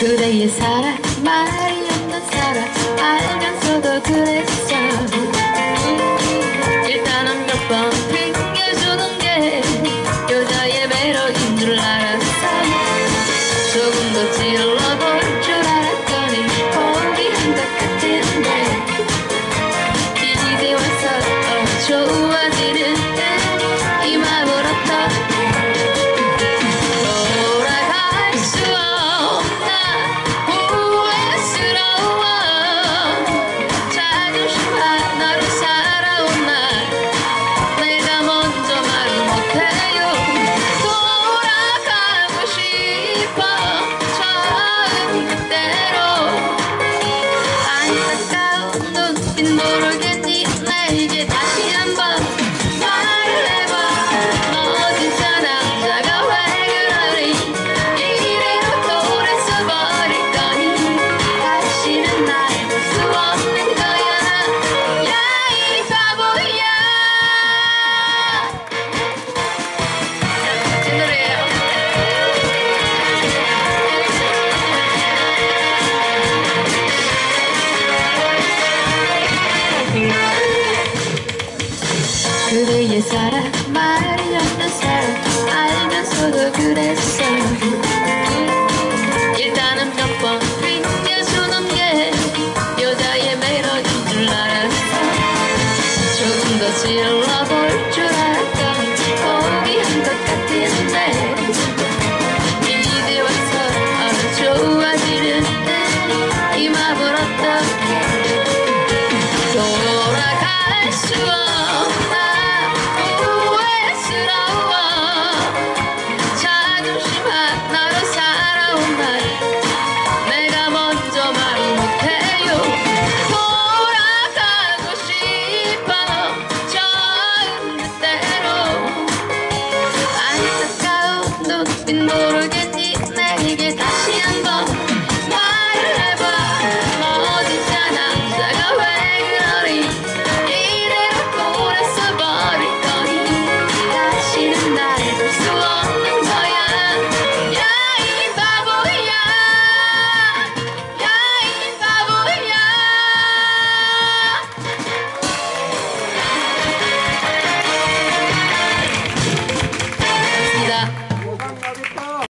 그대의 사랑 말이 없는 사랑 알면서도 그랬어. 일단은 몇 번 핑계주는 게 여자의 매력인 줄 알았어. 조금 더 찔러볼 줄 알았더니 포기한 것 같은데 이제 와서 좋아지는 이 마음을 어떻게 돌아갈 수 없나 후회스러워. 자존심 하나로 살아온 날 내가 먼저 말을 못해요. 돌아가고 싶어 처음 그때로. 안타까운 눈빛 모르겠니 내게 다시 한번 말을 해봐. 너 진짜 남자가 왜 그러니 이대로 돌아서 버릴 거니 다시는 날 볼 수 없는 거야. 야 이 바보야. 제 노래예요. 그대의 사랑 말이 없는 사랑 알면서도 그랬어. 일단은 몇 번 핑계주는 게 여자의 매력인 줄 알았어. 조금 더 찔러볼 줄 알았더니 포기한 것 같은데 이제 와서 좋아지는 이 마음을 어떻게 돌아갈 수 없나 후회스러워. 자존심 하나로 살아온 날